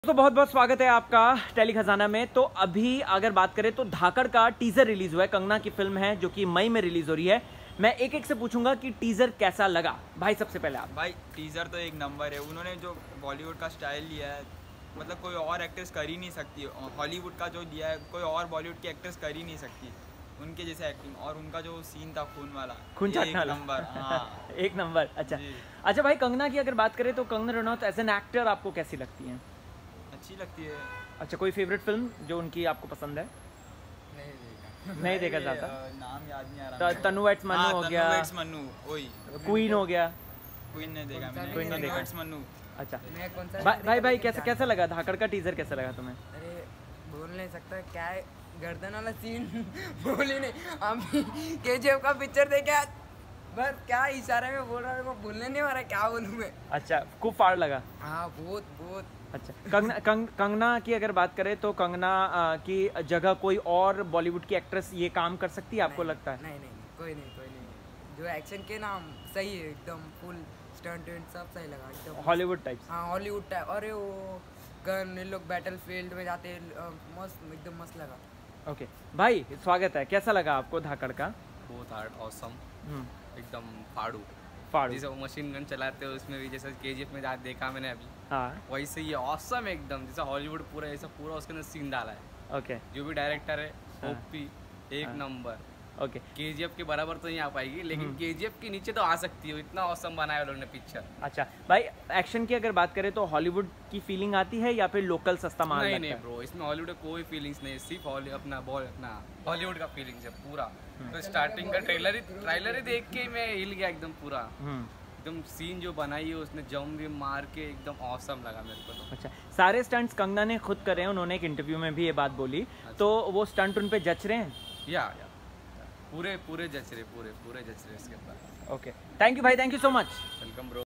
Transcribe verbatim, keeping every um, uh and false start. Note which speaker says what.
Speaker 1: तो बहुत बहुत स्वागत है आपका टेली खजाना में। तो अभी अगर बात करें तो धाकड़ का टीजर रिलीज हुआ है। कंगना की फिल्म है जो कि मई में रिलीज हो रही है। मैं एक एक से पूछूंगा कि टीजर कैसा लगा। भाई सबसे पहले आप।
Speaker 2: भाई टीजर तो एक नंबर है। उन्होंने जो बॉलीवुड का स्टाइल लिया है, मतलब कोई और एक्ट्रेस कर ही नहीं सकती। हॉलीवुड का जो लिया है कोई और बॉलीवुड की एक्ट्रेस कर ही नहीं सकती उनके जैसे एक्टिंग। और उनका जो सीन था खून वाला,
Speaker 1: खून
Speaker 2: एक नंबर। हाँ
Speaker 1: एक नंबर। अच्छा अच्छा भाई, कंगना की अगर बात करें तो Kangana Ranaut as an actor आपको कैसी लगती है?
Speaker 2: अच्छी लगती है।
Speaker 1: अच्छा, कोई फेवरेट फिल्म जो उनकी आपको पसंद है?
Speaker 2: नहीं देखा
Speaker 1: नहीं देखा जाता।
Speaker 2: नाम याद नहीं आ रहा।
Speaker 1: तनु वेट्स मन्नू हो गया,
Speaker 2: तनु वेट्स मन्नू, वही
Speaker 1: क्वीन हो गया।
Speaker 2: क्वीन ने देखा मैंने,
Speaker 1: क्वीन ने देखा।
Speaker 2: तनु वेट्स मन्नू।
Speaker 1: अच्छा
Speaker 3: भाई
Speaker 1: भाई भाई, भाई कैसा कैसा लगा धाकड़ का टीजर? कैसा लगा तुम्हें?
Speaker 3: अरे बोल नहीं सकता क्या है, गर्दन वाला सीन बोल ही नहीं। हम केजीएफ का पिक्चर देखे, बस क्या इशारे में बोल रहा है, वो बोलने नहीं आ रहा क्या बोलूं मैं।
Speaker 1: अच्छा, खूब फाड़ लगा।
Speaker 3: हाँ बहुत बहुत।
Speaker 1: अच्छा, कंगना कंग, कंगना की अगर बात करें तो कंगना आ, की जगह कोई और बॉलीवुड की एक्ट्रेस ये काम कर सकती है आपको लगता है?
Speaker 3: नहीं नहीं नहीं, कोई नहीं कोई नहीं। जो एक्शन के नाम सही है, एकदम फुल स्टंट वेंट सब सही लगा एकदम।
Speaker 1: Hollywood type?
Speaker 3: हाँ हॉलीवुड टाइप। अरे वो गन ये लोग बैटल फील्ड में जाते मस्त, एकदम मस्त लगा।
Speaker 1: ओके भाई, स्वागत है। कैसा लगा आपको धाकड़ का?
Speaker 4: बहुत हार्ड ऑसम, एकदम फाड़ू
Speaker 1: फाड़ू।
Speaker 4: जैसे वो मशीन गन चलाते हैं उसमें भी, जैसे केजीएफ में जा देखा मैंने अभी।
Speaker 1: हाँ
Speaker 4: वैसे ये ऑसम एकदम, जैसे हॉलीवुड पूरा ऐसा पूरा उसके अंदर सीन डाला है।
Speaker 1: ओके।
Speaker 4: जो भी डायरेक्टर है
Speaker 1: हाँ।
Speaker 4: ओपी एक
Speaker 1: हाँ।
Speaker 4: नंबर।
Speaker 1: ओके।
Speaker 4: केजीएफ के बराबर तो नहीं आ पाएगी, लेकिन केजीएफ के नीचे तो आ सकती है, इतना ऑसम बनाया उन्होंने पिक्चर।
Speaker 1: अच्छा भाई, एक्शन की अगर बात करें तो हॉलीवुड की फीलिंग आती है या फिर लोकल सस्ता माल
Speaker 4: नहीं
Speaker 1: लगता
Speaker 4: नहीं
Speaker 1: है?
Speaker 4: ब्रो, इसमें हॉलीवुड का कोई फीलिंग्स नहीं है, सिर्फ हॉली अपना बॉल अपना हॉलीवुड का फीलिंग्स है पूरा। तो स्टार्टिंग का ट्रेलर ही ट्रेलर ही देख के मैं हिल गया एकदम पूरा। एकदम सीन जो बनाई है उसने, जम भी मार के एकदम ऑसम लगा मेरे को तो।
Speaker 1: अच्छा, सारे स्टंट्स कंगना ने खुद करे हैं, उन्होंने एक इंटरव्यू में भी ये बात बोली।
Speaker 4: अच्छा।
Speaker 1: तो वो स्टंट उन पे जच रहे हैं?
Speaker 4: या, या पूरे पूरे जच रहे पूरे पूरे जच रहे इसके ऊपर।
Speaker 1: ओके, थैंक यू भाई, thank you so much.
Speaker 4: Welcome bro.